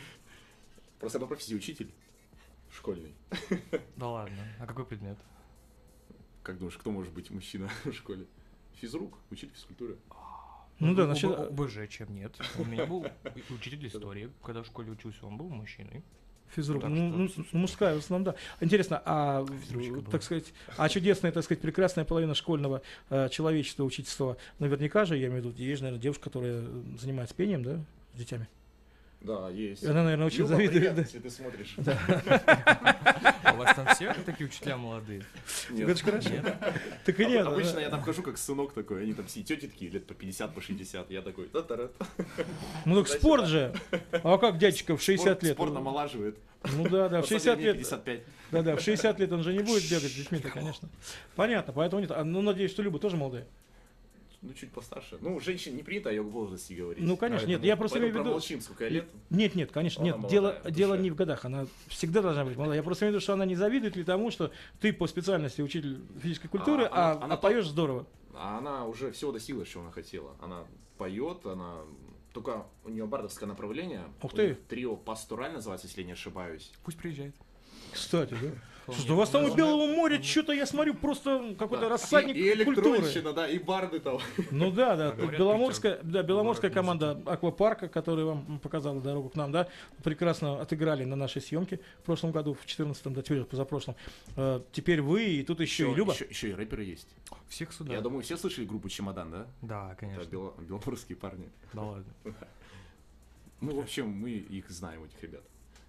Просто я по профессии учитель школьный. Да ладно. А какой предмет? Как думаешь, кто может быть мужчина в школе? Физрук, учитель физкультуры. Ну да, У- значит, у- ОБЖ чем нет. У меня был учитель истории, когда в школе учился, он был мужчиной. физрук. Так Ну, что- ну, ну, мужская в основном, да. Интересно, а, Физручка была. так сказать, а чудесная, так сказать, прекрасная половина школьного э, человечества, учительства, наверняка же, я имею в виду, есть, наверное, девушка, которая э, занимается пением, да, с детьми. Да, есть. И она, наверное, очень Люба, завидует. привет, Да. если ты смотришь. А у вас там все такие учителя молодые? Нет. Это ж хорошо. Так и нет. Обычно да. я там хожу как сынок такой, они там все тети такие, лет по пятьдесят, по шестьдесят, я такой, та-та-ра. Ну так спорт же. А как дядечка в шестьдесят лет? Спорт омолаживает. Ну да, да, в На самом шестьдесят деле мне лет. пятьдесят пять. Да, да, в шестьдесят лет он же не будет бегать с детьми-то, конечно. Понятно, поэтому нет. А, ну, надеюсь, что Люба тоже молодая. Ну, чуть постарше. Ну, женщин не принято о ее возрасте говорить. Ну, конечно, нет, Поэтому- я просто имею в поэтому виду... промолчим, сколько ей лет. Нет, нет, конечно, Она нет. Дело, молодая, в дело душе. не в годах, она всегда должна быть молодая. Я просто имею в виду, что она не завидует ли тому, что ты по специальности учитель физической культуры, А, а, она- а она поешь здорово. А она уже всего достигла, что она хотела. Она поет, она... Только у нее бардовское направление. Ух У ты. них Трио Пастураль называется, если я не ошибаюсь. Пусть приезжает. Кстати, да. Вполне. Что у вас там у Ну, Белого моря что-то, я смотрю, просто какой-то Да. рассадник и, и культуры. электронщина, да, и барды там. Ну да, да. А говорят, Беломорская, Питер да, Беломорская город команда Аквапарка, которая вам показала дорогу к нам, да, прекрасно отыграли на нашей съемке в прошлом году, в четырнадцатом, да, теперь позапрошлом. Э, Теперь вы, и тут еще и Люба. Еще, еще и рэперы есть. Всех сюда. Я думаю, все слышали группу Чемодан, да? Да, Это конечно. бело- беломорские парни. Да ладно. Ну, в общем, мы их знаем, этих ребят.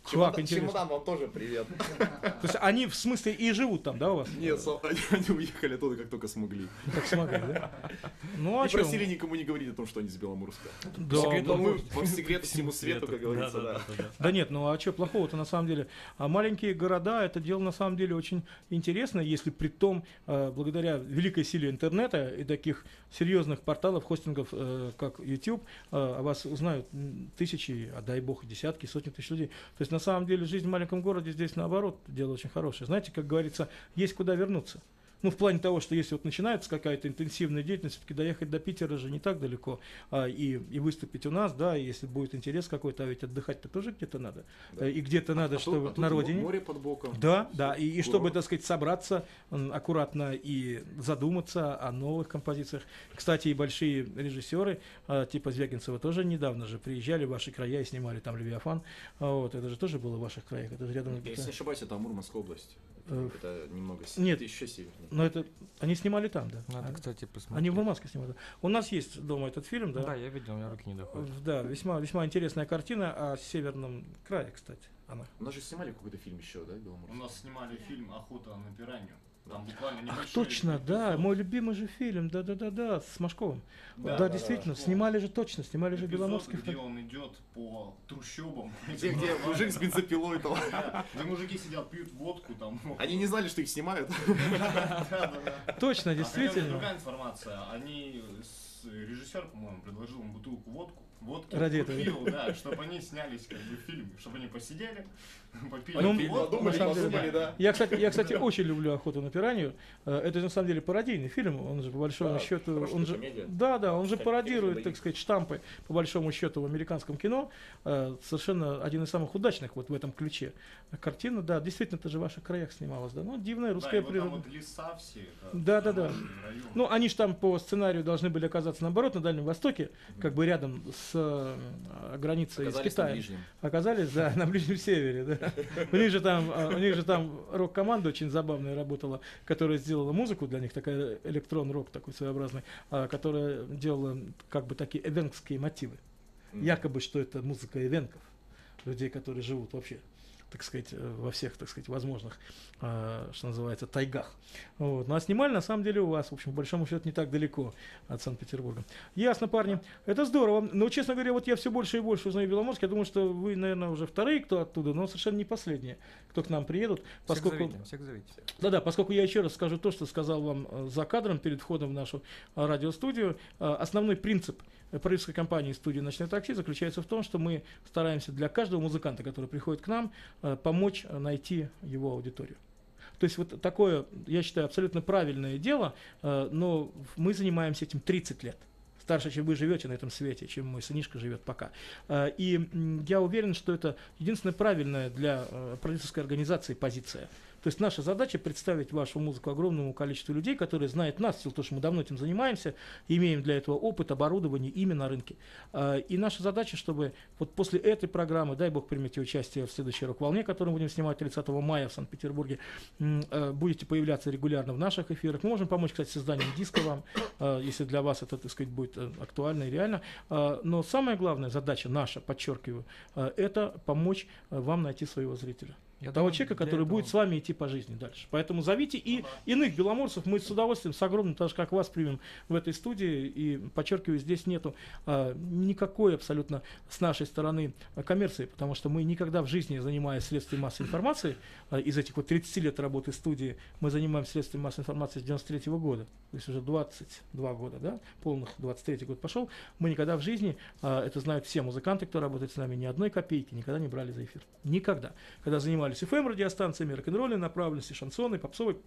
Как интересно. Чемодан, вам тоже привет. То есть они в смысле и живут там, да, у вас? Нет, они, они уехали оттуда, как только смогли. Как смогли, да? Ну, а И чё? просили никому не говорить о том, что они с Беломорска. Да, Секрет Но да. мы по секрету всему свету, как говорится, да. Да нет, ну а что плохого-то на самом деле? А маленькие города, это дело на самом деле очень интересно, если при том, э, благодаря великой силе интернета и таких серьезных порталов, хостингов, э, как YouTube, э, о вас узнают м, тысячи, а дай бог, десятки, сотни тысяч людей. То есть на самом деле жизнь в маленьком городе здесь наоборот дело очень хорошее. Знаете, как говорится, есть куда вернуться. Ну, в плане того, что если вот начинается какая-то интенсивная деятельность, все-таки доехать до Питера же не так далеко, а, и, и выступить у нас, да, и если будет интерес какой-то, а ведь отдыхать-то тоже где-то надо. Да. И где-то надо, А чтобы тут- а тут на родине. море под боком. Да, да, и, и чтобы, Курорт. так сказать, собраться м, аккуратно и задуматься о новых композициях. Кстати, и большие режиссеры, а, типа Звягинцева, тоже недавно же приезжали в ваши края и снимали там «Левиафан». А, вот, это же тоже было в ваших краях, это же рядом. Если не ошибаюсь, это Мурманская область. Э, Это немного с- нет. это еще севернее. Но это они снимали там, да. Надо, А- кстати, посмотреть. Они в Мурманске снимали. У нас есть дома этот фильм, да. Да, я видел, у меня руки не доходят. Да, весьма, весьма интересная картина о северном крае, кстати. Она. У нас же снимали какой-то фильм еще, да, Беломорск? У нас снимали фильм «Охота на пиранью». Там буквально Ах, небольшой точно, да, эпизод. мой любимый же фильм, да-да-да-да, с Машковым. Да, Да, да, действительно, да. снимали же точно, снимали же Эпизод, Беломорский. где он идет по трущобам. Где, где мужик с бензопилой там. Да, где мужики сидят, пьют водку там. Они не знали, что их снимают. Да, да, да. Точно, А хотя бы действительно. другая информация. Они, с- режиссер, по-моему, предложил им бутылку водку, водки Ради этого, купил, да, чтобы они снялись как бы в фильме, чтобы они посидели, попили Ну, водку, подумали, на самом деле, подумали, да. Я, кстати, я, кстати, очень люблю «Охоту на пиранью». Э, Это на самом деле пародийный фильм, он же по большому Да, счету, хорошая он же, комедия. да, да, он же Как пародирует, боевик. так сказать, штампы по большому счету в американском кино. Э, Совершенно один из самых удачных вот в этом ключе. Картина, да, действительно, это же в ваших краях снималась, да, ну дивная Да, русская и вот природа. там вот леса все. это Да, да, да. домашний район. Ну, они же там по сценарию должны были оказаться наоборот на Дальнем Востоке, как бы рядом с э, границей Оказались с на Китаем. ближнем. Оказались, да, на Ближнем Севере, да. У них же там, э, у них же там рок-команда очень забавная работала, которая сделала музыку для них, такая электрон-рок такой своеобразный, а, которая делала как бы такие эвенкские мотивы. Якобы, что это музыка эвенков, людей, которые живут вообще, так сказать, э, во всех, так сказать, возможных, э, что называется, тайгах. Вот. Ну а снимали на самом деле у вас, в общем, по большому счету, не так далеко от Санкт-Петербурга. Ясно, парни, это здорово. Но, честно говоря, вот я все больше и больше узнаю Беломорск. Я думаю, что вы, наверное, уже вторые, кто оттуда, но совершенно не последние, кто к нам приедут. Всех Поскольку... зовите, всех зовите. Да-да, поскольку я еще раз скажу то, что сказал вам э, за кадром перед входом в нашу э, радиостудию, э, основной принцип э, продюсерской компании студии «Ночное такси» заключается в том, что мы стараемся для каждого музыканта, который приходит к нам, э, помочь э, найти его аудиторию. То есть вот такое, я считаю, абсолютно правильное дело, э, но мы занимаемся этим тридцать лет. Старше, чем вы живете на этом свете, чем мой сынишка живет пока. Э, И м, я уверен, что это единственная правильная для э, продюсерской организации позиция. То есть наша задача представить вашу музыку огромному количеству людей, которые знают нас, в силу того, что мы давно этим занимаемся, имеем для этого опыт, оборудование, имя на рынке. А, И наша задача, чтобы вот после этой программы, дай бог примите участие в следующей рок-волне, которую мы будем снимать тридцатого мая в Санкт-Петербурге, м, э, будете появляться регулярно в наших эфирах. Мы можем помочь, кстати, с созданием диска вам, э, если для вас это, так сказать, будет э, актуально и реально. А, Но самая главная задача наша, подчеркиваю, э, это помочь э, вам найти своего зрителя. Я Того думаю, человека, для который этого- будет с вами идти по жизни дальше. Поэтому зовите и иных беломорцев, мы с удовольствием, с огромным, так же как вас, примем в этой студии. И, подчеркиваю, здесь нету а, никакой абсолютно с нашей стороны а, коммерции, потому что мы никогда в жизни, занимаясь средствами массовой информации, а, из этих вот тридцати лет работы студии, мы занимаемся средствами массовой информации с девяносто третьего года, то есть уже двадцать два года, да, полных двадцать третий год пошел. Мы никогда в жизни, а, это знают все музыканты, кто работает с нами, ни одной копейки никогда не брали за эфир. Никогда. Когда занимались эф эм-радиостанциями, рок-н-ролльной направленности, шансонной, попсовой,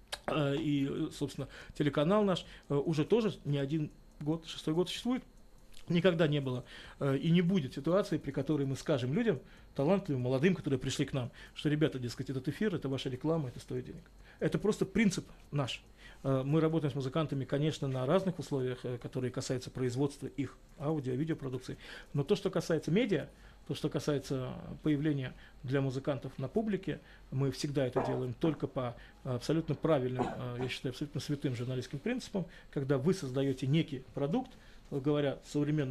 э, и, собственно, телеканал наш э, уже тоже не один год, шестой год существует. Никогда не было э, и не будет ситуации, при которой мы скажем людям, талантливым, молодым, которые пришли к нам, что, ребята, дескать, этот эфир, это ваша реклама, это стоит денег. Это просто принцип наш. Э, мы работаем с музыкантами, конечно, на разных условиях, э, которые касаются производства их аудио, видеопродукции. Но то, что касается медиа, то, что касается появления для музыкантов на публике, мы всегда это делаем только по абсолютно правильным, я считаю, абсолютно святым журналистским принципам, когда вы создаете некий продукт, говоря современным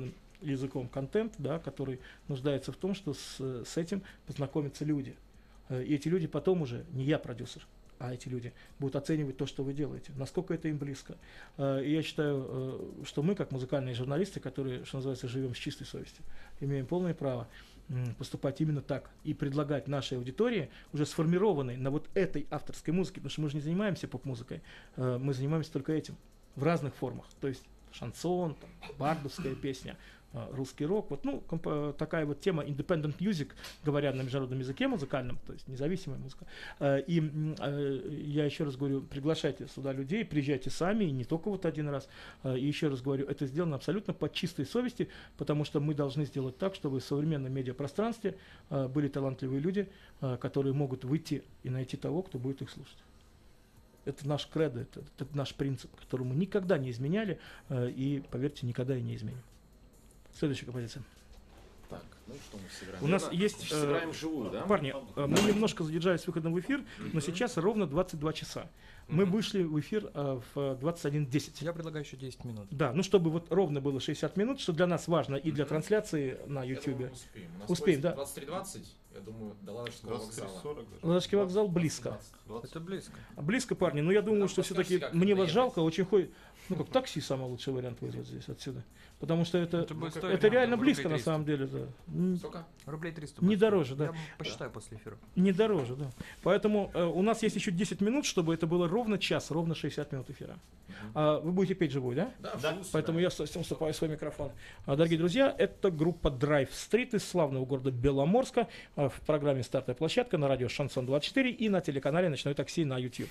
языком контент, да, который нуждается в том, что с, с этим познакомятся люди. И эти люди потом уже, не я продюсер, а эти люди будут оценивать то, что вы делаете, насколько это им близко. И я считаю, что мы, как музыкальные журналисты, которые, что называется, живем с чистой совестью, имеем полное право поступать именно так и предлагать нашей аудитории, уже сформированной на вот этой авторской музыке, потому что мы же не занимаемся поп-музыкой, мы занимаемся только этим в разных формах, то есть шансон, там, бардовская песня, русский рок, вот, ну, комп- такая вот тема independent music, говоря на международном языке музыкальном, то есть независимая музыка. И я еще раз говорю, приглашайте сюда людей, приезжайте сами, и не только вот один раз. И еще раз говорю, это сделано абсолютно по чистой совести, потому что мы должны сделать так, чтобы в современном медиапространстве были талантливые люди, которые могут выйти и найти того, кто будет их слушать. Это наш кредо, это, это наш принцип, который мы никогда не изменяли, и, поверьте, никогда и не изменим. Следующая композиция. Так, ну что мы сыграем? У нас Наверное, есть... Сыграем э, вживую, да? Парни, э, мы немножко задержались с выходом в эфир, но сейчас ровно двадцать два часа. Мы вышли в эфир э, в двадцать один десять. Я предлагаю еще десять минут. Да, ну чтобы вот ровно было шестьдесят минут, что для нас важно и для трансляции на Я YouTube. думаю, успеем. У нас Успеем, поезд да. двадцать три двадцать, я думаю, до Ладожского двадцать три вокзала. сорок даже. Ладожский вокзал близко. Это близко. Близко, парни, но я думаю, Нам что подскажете, все-таки как мне вас доехать? жалко, очень хо... Ну как, такси самый лучший вариант вызвать здесь, отсюда. Потому что это, Это будет стоить это нам реально там близко рублей на триста. самом деле, да. М, Сколько? Рублей триста. Не будет дороже, стоить. да. Я посчитаю после эфира. Не дороже, да. Поэтому э, у нас есть еще десять минут, чтобы это было ровно час, ровно шестьдесят минут эфира. А, вы будете петь живую, да? Да, Да. вживую Поэтому я со- уступаю свой микрофон. А, дорогие друзья, это группа Drive Street из славного города Беломорска а, в программе «Стартовая площадка» на радио Шансон двадцать четыре и на телеканале «Ночной такси» на YouTube.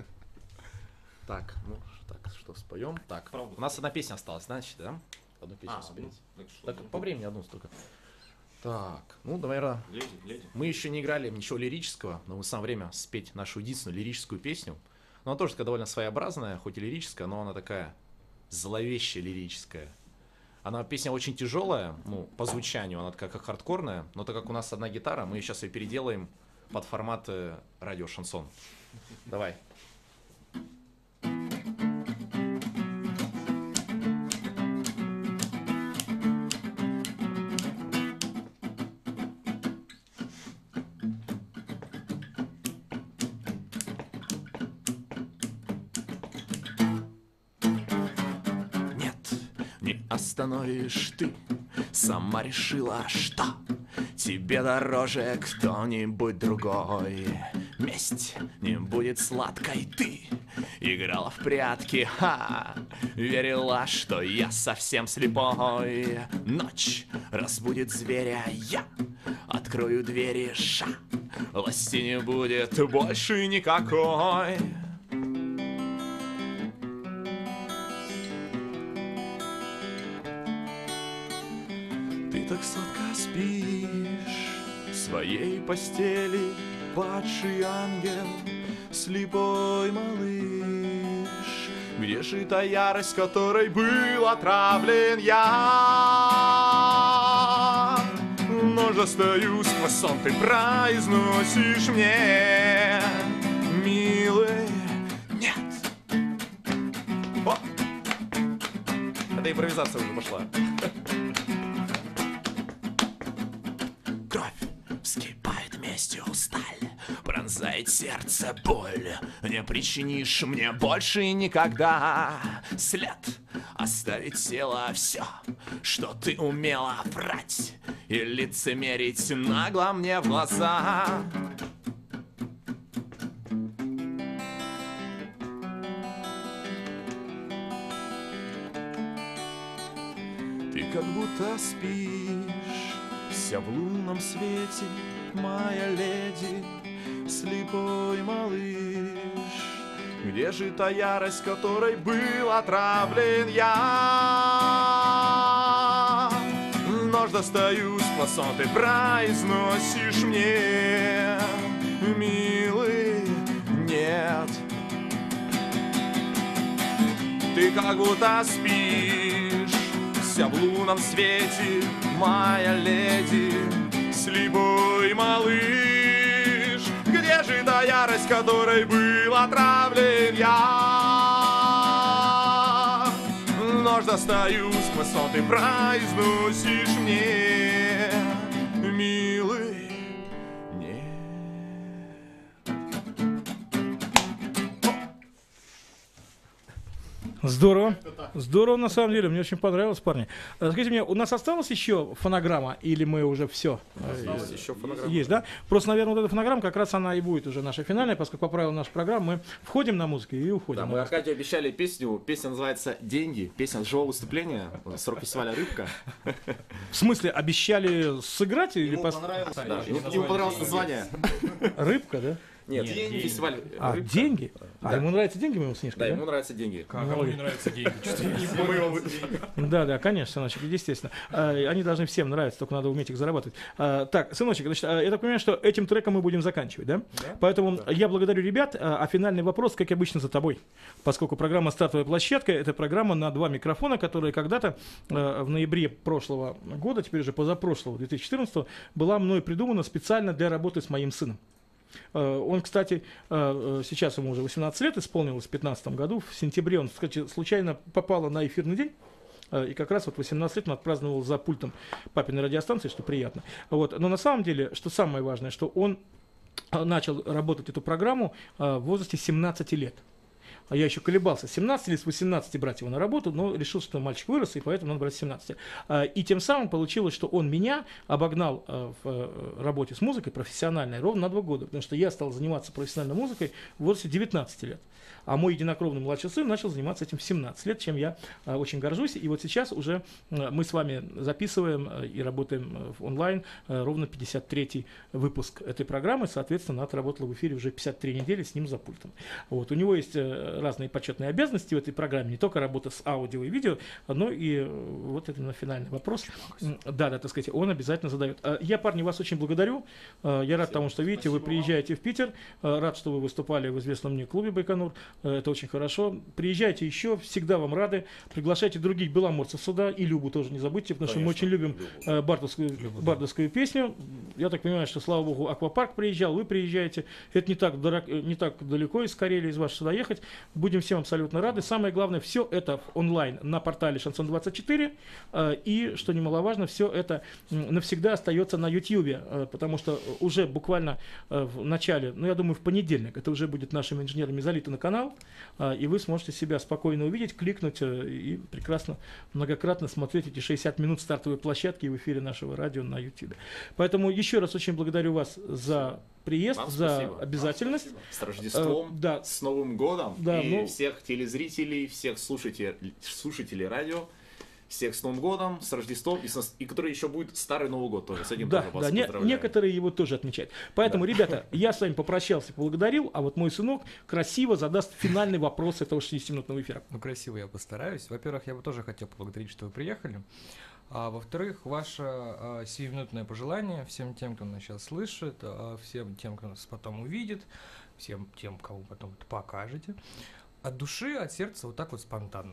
Так, ну так, что споем? Так, Правда. у нас одна песня осталась, значит, да? Одну песню А, соберите. ну, так что, Так, ну, по времени одну столько. Так, ну, наверное, Леди, леди. мы еще не играли ничего лирического, но мы самое время спеть нашу единственную лирическую песню. Но она тоже такая довольно своеобразная, хоть и лирическая, но она такая зловеще лирическая. Она песня очень тяжелая, ну, по звучанию, она такая как хардкорная, но так как у нас одна гитара, мы сейчас ее переделаем под формат э, радио шансон. Давай. Нет, не остановишь ты. Сама решила, что тебе дороже кто-нибудь другой. Месть не будет сладкой, ты играла в прятки, ха, верила, что я совсем слепой. Ночь разбудит зверя, я открою двери, ша, власти не будет больше никакой. Ты так сладко спишь в своей постели, падший ангел, слепой малыш. Где же та ярость, которой был отравлен я? Но же стою сквозь сон, ты произносишь мне, милый, нет. О! Это импровизация уже пошла. Кровь вскипает местью сталь, пронзает сердце боль. Не причинишь мне больше никогда след оставить тело все, что ты умела врать и лицемерить нагло мне в глаза. Ты как будто спишь, вся в лунном свете, моя леди, слепой малыш. Где же та ярость, которой был отравлен я? Нож достаю с пласон, ты произносишь мне, милый, нет. Ты как будто спишь, вся в лунном свете, моя леди, слепой малыш. Где же та ярость, которой был отравлен я? ложь достаю, сквозь сон ты произносишь мне, милый, нет. Здорово. Здорово, на самом деле. Мне очень понравилось, парни. А, скажите мне, у нас осталась еще фонограмма, или мы уже все? Есть еще фонограмма. Есть, да? Просто, наверное, вот эта фонограмма, как раз она и будет уже наша финальная, поскольку по правилам нашей программы мы входим на музыку и уходим. Да, на мы музыку. Аркадию обещали песню. Песня называется «Деньги». Песня с живого выступления с рок-фестиваля «Рыбка». В смысле, обещали сыграть или Ему пос- понравилось. Да, еще ему, назвали ему понравилось деньги. название. Рыбка, да? Нет, Деньги. фестиваль А, «Рыбка». деньги? А Да. ему нравятся деньги, моему Снежка, Да, да? ему нравятся деньги. А кому не нравятся деньги? Что-то я не понял. Да, да, конечно, сыночек, естественно. А, они должны всем нравиться, только надо уметь их зарабатывать. А, так, сыночек, значит, а, я так понимаю, что этим треком мы будем заканчивать, да? Поэтому я благодарю ребят, а, а финальный вопрос, как обычно, за тобой. Поскольку программа «Стартовая площадка» — это программа на два микрофона, которая когда-то а, в ноябре прошлого года, теперь уже позапрошлого, две тысячи четырнадцатого, была мной придумана специально для работы с моим сыном. Uh, он, кстати, uh, сейчас ему уже восемнадцать лет исполнилось, в две тысячи пятнадцатом году, в сентябре он, кстати, случайно попал на эфирный день, uh, и как раз вот восемнадцать лет он отпраздновал за пультом папиной радиостанции, что приятно. Вот. Но на самом деле, что самое важное, что он начал работать эту программу uh, в возрасте семнадцати лет. А я еще колебался, с семнадцати или с восемнадцати брать его на работу, но решил, что мальчик вырос, и поэтому надо брать с семнадцати. И тем самым получилось, что он меня обогнал в работе с музыкой профессиональной ровно на два года, потому что я стал заниматься профессиональной музыкой в возрасте девятнадцати лет. А мой единокровный младший сын начал заниматься этим в семнадцать лет, чем я а, очень горжусь. И вот сейчас уже а, мы с вами записываем а, и работаем а, онлайн а, ровно пятьдесят третий выпуск этой программы. Соответственно, она отработала в эфире уже пятьдесят три недели с ним за пультом. Вот. У него есть а, разные почетные обязанности в этой программе, не только работа с аудио и видео, но и а, вот это на финальный вопрос. Да, да, так сказать, он обязательно задает. А, я, парни, вас очень благодарю. А, я рад тому, что, видите, вы приезжаете в Питер. А, рад, что вы выступали в известном мне клубе «Байконур». Это очень хорошо. Приезжайте еще, всегда вам рады. Приглашайте других беломорцев сюда. И Любу тоже не забудьте, потому Конечно, что мы очень любим э, бардовскую, Любу, да. бардовскую песню. Я так понимаю, что, слава богу, Аквапарк приезжал, вы приезжаете. Это не так, дорог, не так далеко из Карелии, из вас сюда ехать. Будем всем абсолютно рады. Самое главное, все это онлайн на портале Шансон двадцать четыре. Э, и, что немаловажно, все это навсегда остается на Ютьюбе, э, потому что уже буквально э, в начале, ну, я думаю, в понедельник, это уже будет нашими инженерами залито на канал. И вы сможете себя спокойно увидеть, кликнуть и прекрасно, многократно смотреть эти шестьдесят минут стартовой площадки в эфире нашего радио на YouTube. Поэтому еще раз очень благодарю вас за приезд, Вам за спасибо. обязательность. С Рождеством, Э, да. с Новым годом. Да, и ну- всех телезрителей, всех слушателей, слушателей радио. Всех с Новым годом, с Рождеством, и, с, и который еще будет Старый Новый год тоже. С этим Да, тоже вас да, не- поздравляю. некоторые его тоже отмечают. Поэтому, ребята, я с вами попрощался, поблагодарил, а вот мой сынок красиво задаст финальный вопрос этого шестидесятиминутного эфира. Ну, красиво я постараюсь. Во-первых, я бы тоже хотел поблагодарить, что вы приехали. А во-вторых, ваше а, сиюминутное пожелание всем тем, кто нас сейчас слышит, а, всем тем, кто нас потом увидит, всем тем, кому потом это покажете, от души, от сердца, вот так вот спонтанно.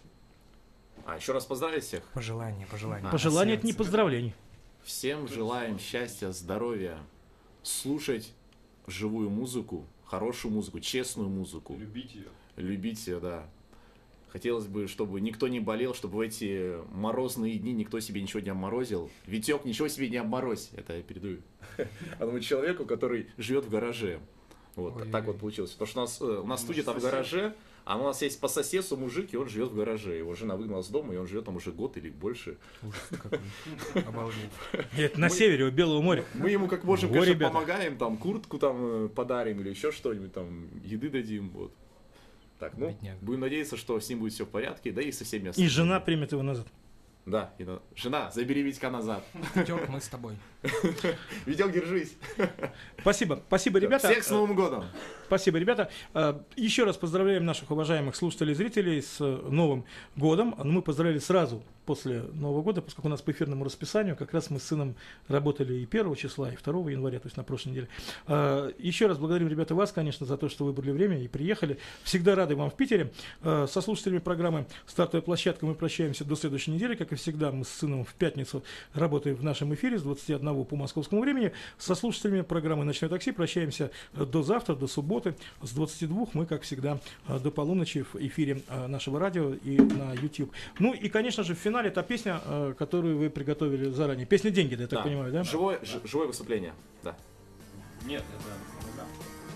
А, еще раз поздравить всех. Пожелание, пожелание. Пожелание — от это не сердца. поздравление. Всем желаем счастья, здоровья, слушать живую музыку, хорошую музыку, честную музыку. Любить ее. Любить ее, да. Хотелось бы, чтобы никто не болел, чтобы в эти морозные дни никто себе ничего не обморозил. Витек, ничего себе не обморозь. Это я передаю одному человеку, который живет в гараже. Вот, Ой-ой-ой. так вот получилось. Потому что у нас, э, у нас студия там в гараже, а у нас есть по соседству мужик, и он живет в гараже. Его жена выгнала с дома, и он живет там уже год или больше. Ужас какой. Обалдеть. Это на севере, у Белого моря. Мы ему как можем, Во, конечно, ребята. помогаем, там куртку там э, подарим или еще что-нибудь, там еды дадим, вот. Так, ну, Бедняга. будем надеяться, что с ним будет все в порядке, да и со всеми И остальными. жена примет его назад. Да, и на- жена, забери Витька назад. Витёк, мы с тобой. Витек, держись. Спасибо, спасибо, ребята. Всех с Новым годом. Спасибо, ребята. Э, Еще раз поздравляем наших уважаемых слушателей и зрителей с э, Новым годом. Мы поздравили сразу после Нового года, поскольку у нас по эфирному расписанию как раз мы с сыном работали и первого числа, и второго января, то есть на прошлой неделе. Э, Еще раз благодарим, ребята, вас, конечно, за то, что выбрали время и приехали. Всегда рады вам в Питере. Э, Со слушателями программы «Стартовая площадка» мы прощаемся до следующей недели. Как и всегда, мы с сыном в пятницу работаем в нашем эфире с двадцати одного по московскому времени. Со слушателями программы «Ночное такси» прощаемся до завтра, до субботы. субботы с двадцати двух мы, как всегда, до полуночи в эфире нашего радио и на YouTube. Ну и, конечно же, в финале та песня, которую вы приготовили заранее. Песня «Деньги», я так Да. понимаю, да? Живое, ж- живое выступление, да. Нет, это программа.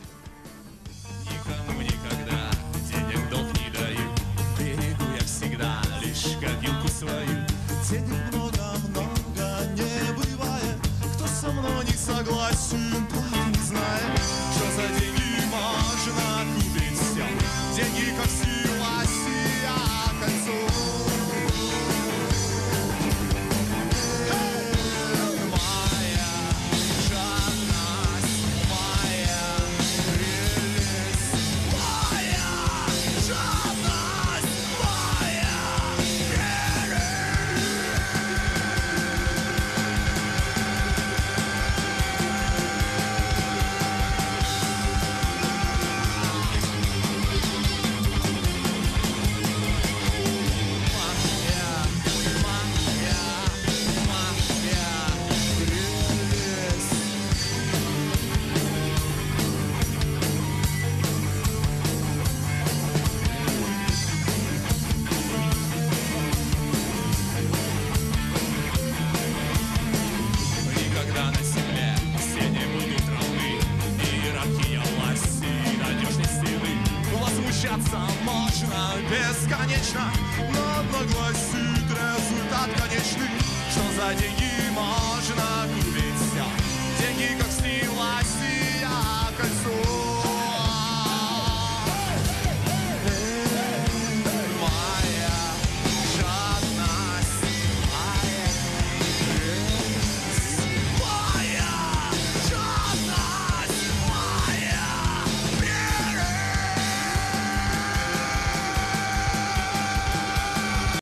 Никому никогда денег долг не даю. Берегу я всегда лишь копилку свою. Денег много-много не бывает. Кто со мной не согласен, тот не знает, что за деньги можно купить все. Деньги как сила, сия кольцо. Моя жадность, моя прелесть, моя жадность, моя Никогда на земле все не будут равны. Иерархия власти и надежной силы. Возмущаться можно бесконечно, но одно гласит результат конечный, что за деньги